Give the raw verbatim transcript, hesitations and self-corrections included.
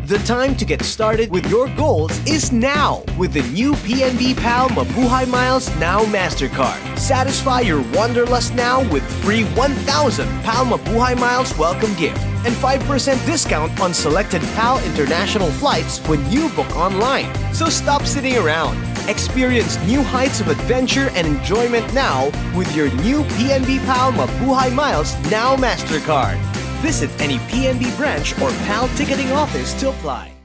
The time to get started with your goals is now with the new P N B-P A L Mabuhay Miles Now Mastercard. Satisfy your wanderlust now with free one thousand P A L Mabuhay Miles welcome gift and five percent discount on selected P A L international flights when you book online. So stop sitting around. Experience new heights of adventure and enjoyment now with your new P N B-P A L Mabuhay Miles Now Mastercard. Visit any P N B branch or P A L ticketing office to apply.